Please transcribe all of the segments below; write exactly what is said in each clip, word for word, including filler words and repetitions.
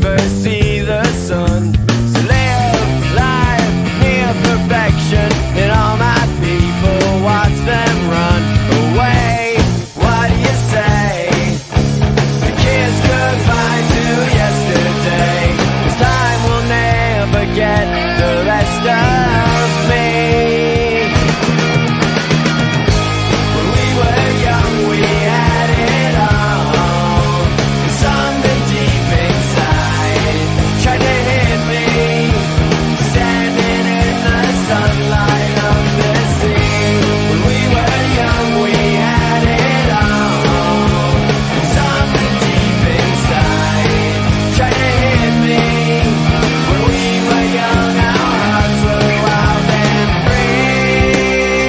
never see the sun. So live life near perfection, and all my people watch them run away. What do you say? A kiss goodbye to yesterday, 'cause time will never get the rest of me. When we were young, we had it all, and something deep inside tried to hit me, standing in the sunlight of the sea. When we were young, we had it all, and something deep inside tried to hit me. When we were young, our hearts were wild and free.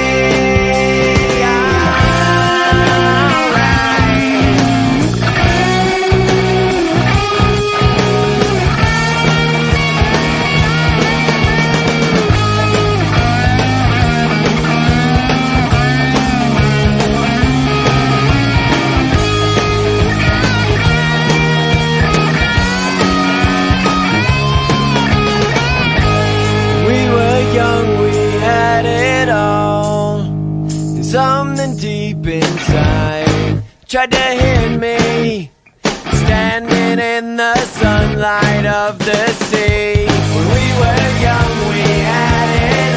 We were young, we had it all, and something deep inside tried to hit me, standing in the sunlight of the sea. When we were young, we had it